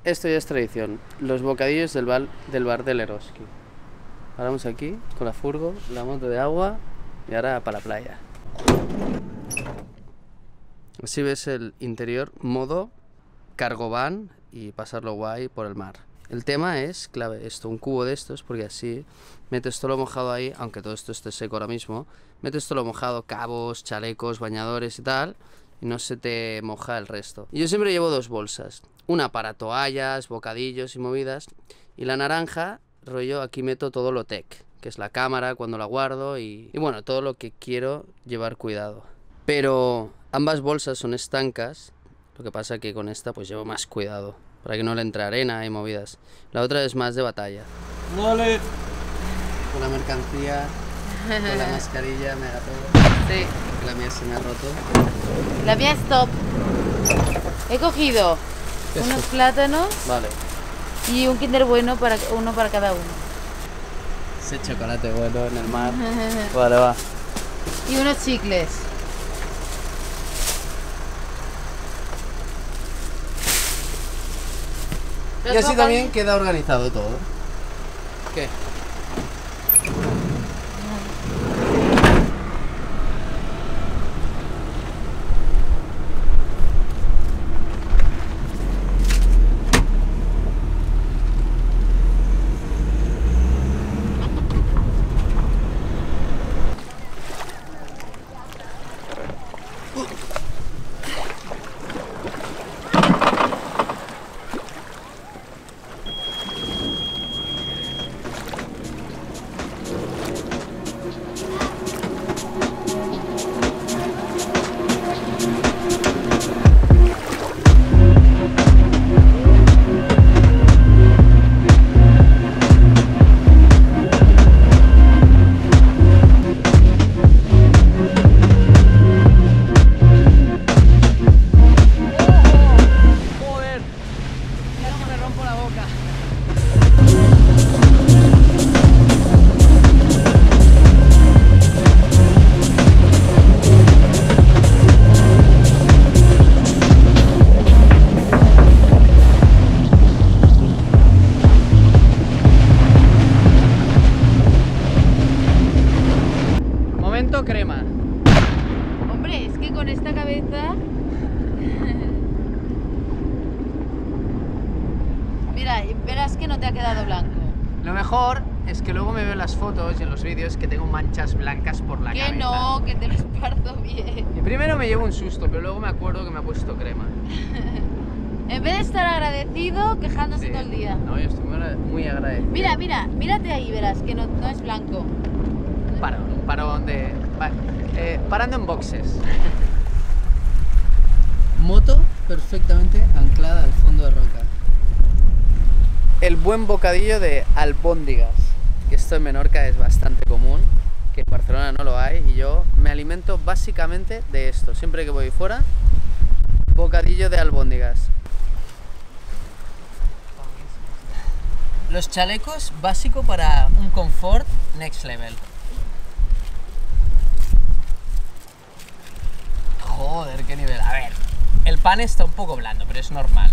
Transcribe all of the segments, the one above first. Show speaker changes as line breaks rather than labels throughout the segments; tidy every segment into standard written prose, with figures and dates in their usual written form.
Esto ya es tradición, los bocadillos del bar del Eroski. Paramos aquí con la furgo, la moto de agua y ahora para la playa. Así ves el interior modo cargo van y pasarlo guay por el mar. El tema es, clave, esto, un cubo de estos, porque así metes todo lo mojado ahí, aunque todo esto esté seco ahora mismo, metes todo lo mojado, cabos, chalecos, bañadores y tal, y no se te moja el resto. Y yo siempre llevo 2 bolsas, una para toallas, bocadillos y movidas, y la naranja, rollo, aquí meto todo lo tech, que es la cámara cuando la guardo y bueno, todo lo que quiero llevar cuidado. Pero ambas bolsas son estancas, lo que pasa que con esta pues llevo más cuidado, para que no le entre arena y movidas. La otra es más de batalla.
Vale.
Con la mercancía, con la mascarilla, me haga todo.
Sí.
La mía se me ha roto.
La mía es top. He cogido unos plátanos
Vale.
y un Kinder Bueno, uno para cada uno.
Ese chocolate bueno en el mar. Vale, va.
Y unos chicles.
Y así también queda organizado todo. ¿Qué? Crema.
Hombre, es que con esta cabeza... Mira, verás que no te ha quedado blanco.
Lo mejor es que luego me veo en las fotos y en los vídeos que tengo manchas blancas por la cabeza.
Que no, que te lo esparzo bien.
Y primero me llevo un susto, pero luego me acuerdo que me ha puesto crema.
En vez de estar agradecido, quejándose todo el día.
No, yo estoy muy agradecido.
Mira, mírate ahí, verás que no es blanco.
Parón de... parando en boxes. Moto perfectamente anclada al fondo de roca. El buen bocadillo de albóndigas, que esto en Menorca es bastante común, que en Barcelona no lo hay, y yo me alimento básicamente de esto. Siempre que voy fuera, bocadillo de albóndigas. Los chalecos, básico para un confort next level. Joder, qué nivel. A ver, el pan está un poco blando, pero es normal.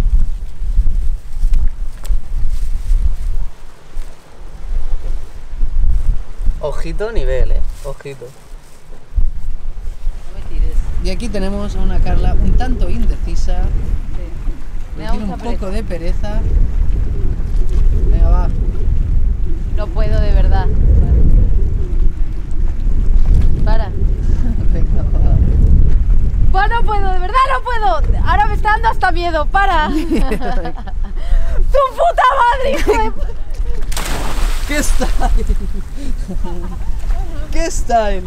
Ojito nivel, ojito.
No me tires.
Y aquí tenemos a una Carla un tanto indecisa.
Sí. Me da
Tiene
mucha
un poco
pereza.
de pereza. Venga, va.
No puedo, de verdad. Para.
Venga, va.
No puedo, de verdad no puedo. Ahora me está dando hasta miedo, para. ¡Tu puta madre, hijo de...
¡Qué style! ¡Qué style!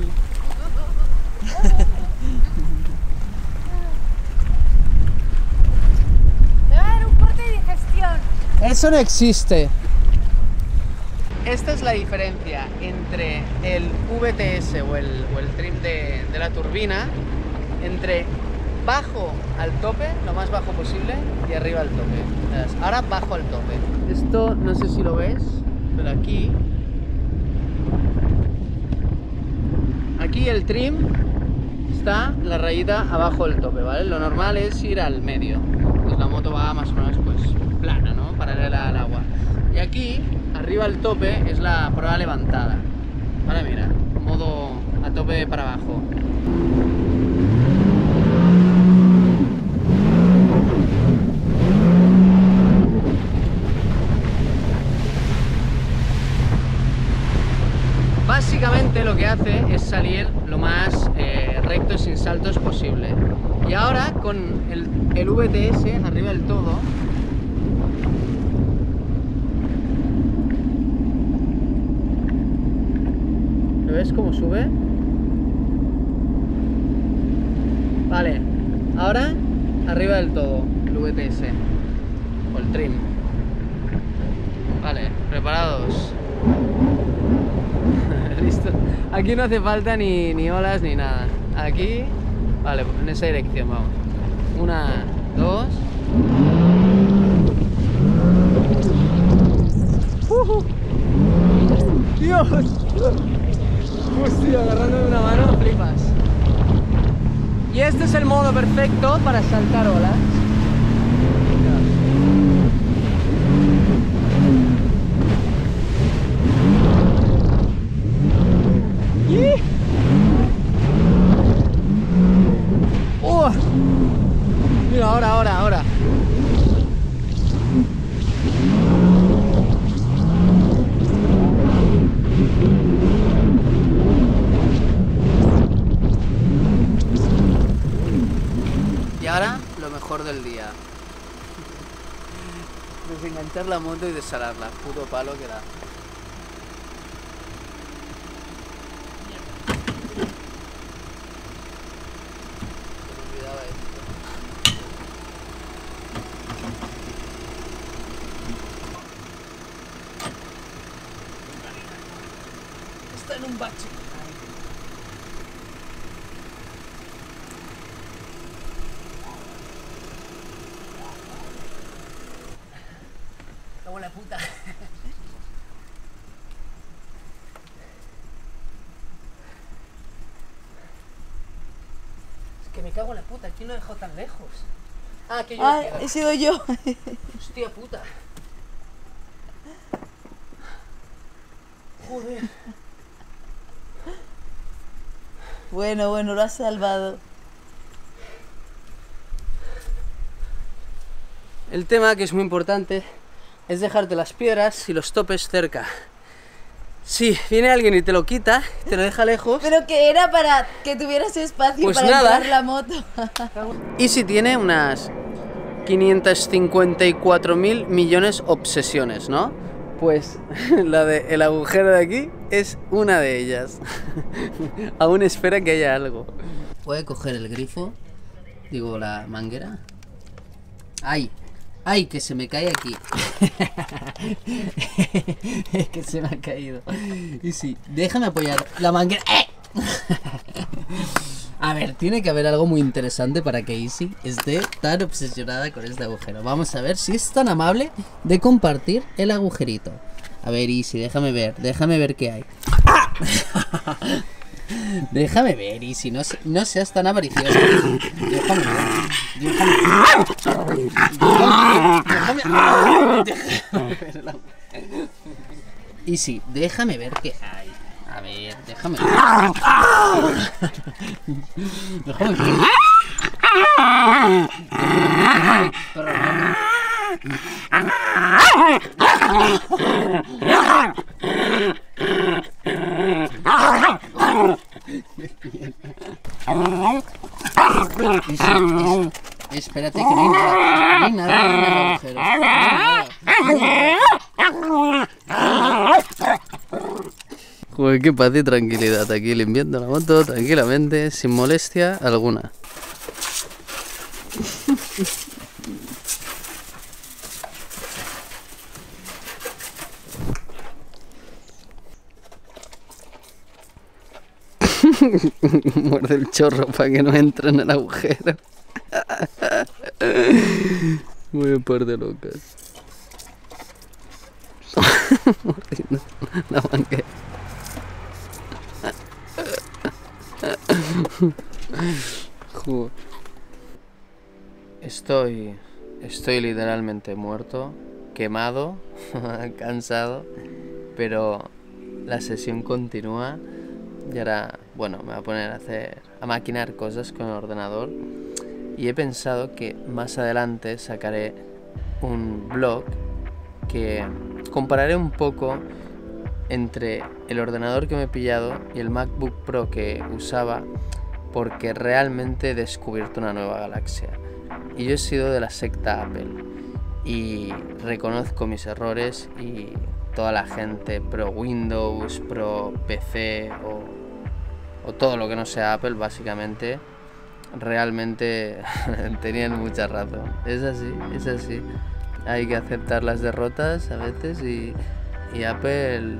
Me va a dar un corte de digestión.
Eso no existe. Esta es la diferencia entre el VTS o el trim de la turbina, entre bajo al tope, lo más bajo posible, y arriba al tope. Ahora bajo al tope. Esto no sé si lo ves, pero aquí el trim está la rayita abajo del tope, ¿vale? Lo normal es ir al medio. Pues la moto va más o menos pues aquí, arriba al tope, es la proa levantada. Ahora mira, modo a tope para abajo. Básicamente lo que hace es salir lo más recto y sin saltos posible. Y ahora con el VTS arriba del todo, ¿lo ves cómo sube? Vale, ahora arriba del todo, el VTS o el trim. Vale, preparados. Listo. Aquí no hace falta ni olas ni nada. Aquí, vale, en esa dirección vamos. 1, 2. ¡Dios! Hostia, agarrándome una mano, flipas. Y este es el modo perfecto para saltar olas. Mira, ahora. Y ahora, lo mejor del día. Desenganchar la moto y desalarla. Puto palo que da. Está en un bache. Cago en la puta. Es que me cago en la puta. ¿Quién lo dejó tan lejos? Ah, que yo.
Ah, he sido yo.
Hostia puta. Joder.
Bueno, lo has salvado.
El tema, que es muy importante, es dejarte las piedras y los topes cerca. Si viene alguien y te lo quita, te lo deja lejos.
Pero que era para que tuvieras espacio
Pues
para
nada.
entrar la moto.
Y si tiene unas 554.000 millones obsesiones, ¿no? Pues la de el agujero de aquí es una de ellas. Aún espera que haya algo. ¿Puede coger el grifo? Digo, la manguera. ¡Ay! ¡Ay! Que se me cae aquí. Que se me ha caído. Y sí, déjame apoyar la manguera. A ver, tiene que haber algo muy interesante para que Easy esté tan obsesionada con este agujero. Vamos a ver si es tan amable de compartir el agujerito. A ver, Easy, déjame ver qué hay. Déjame ver, Easy, no seas tan avaricioso. Déjame ver. Easy, déjame ver qué hay. A ver, déjame ver. Déjame ver. Espérate que no hay nada en el agujero. Joder, qué paz y tranquilidad aquí limpiando la moto tranquilamente, sin molestia alguna. Muerde el chorro para que no entre en el agujero. Muy un par de locas. Mordiendo la manguera. Estoy literalmente muerto. quemado, cansado, pero la sesión continúa y ahora, bueno, me voy a poner a maquinar cosas con el ordenador y he pensado que más adelante sacaré un blog que compararé un poco entre el ordenador que me he pillado y el MacBook Pro que usaba, porque realmente he descubierto una nueva galaxia. Y yo he sido de la secta Apple y reconozco mis errores, y toda la gente pro Windows, pro PC o todo lo que no sea Apple básicamente, realmente tenían mucha razón. Es así. Hay que aceptar las derrotas a veces y Apple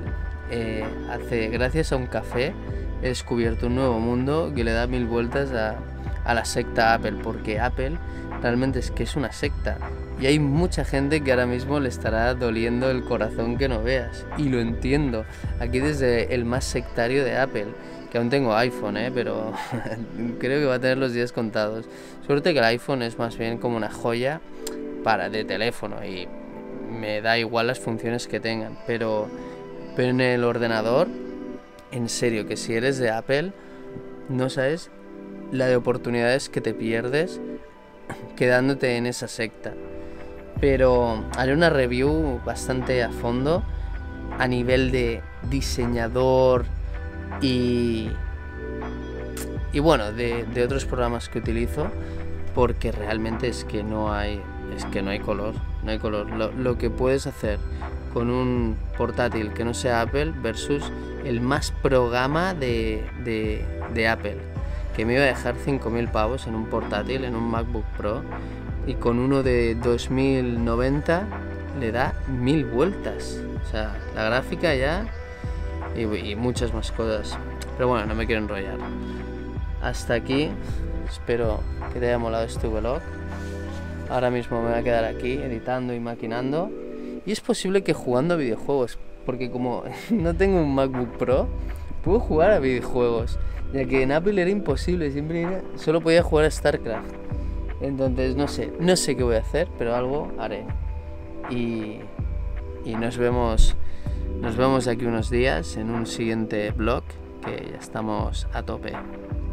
gracias a un café he descubierto un nuevo mundo que le da 1000 vueltas a la secta Apple, porque Apple realmente es que es una secta y hay mucha gente que ahora mismo le estará doliendo el corazón que no veas, y lo entiendo. Aquí desde el más sectario de Apple, que aún tengo iPhone, pero creo que va a tener los días contados. Suerte que el iPhone es más bien como una joya de teléfono y me da igual las funciones que tengan, pero en el ordenador, en serio, que si eres de Apple no sabes la de oportunidades que te pierdes quedándote en esa secta. Pero haré una review bastante a fondo a nivel de diseñador y bueno, de otros programas que utilizo, porque realmente es que no hay color. Lo que puedes hacer con un portátil que no sea Apple versus el más pro gama de Apple, que me iba a dejar 5.000 pavos en un portátil, en un MacBook Pro, y con uno de 2090 le da 1000 vueltas. O sea, la gráfica ya y muchas más cosas. Pero bueno, no me quiero enrollar. Hasta aquí. Espero que te haya molado este vlog. Ahora mismo me voy a quedar aquí editando y maquinando. Y es posible que jugando a videojuegos, porque como no tengo un MacBook Pro, puedo jugar a videojuegos, ya que en Apple era imposible, solo podía jugar a StarCraft. Entonces no sé qué voy a hacer, pero algo haré. Y nos vemos aquí unos días en un siguiente vlog, que ya estamos a tope.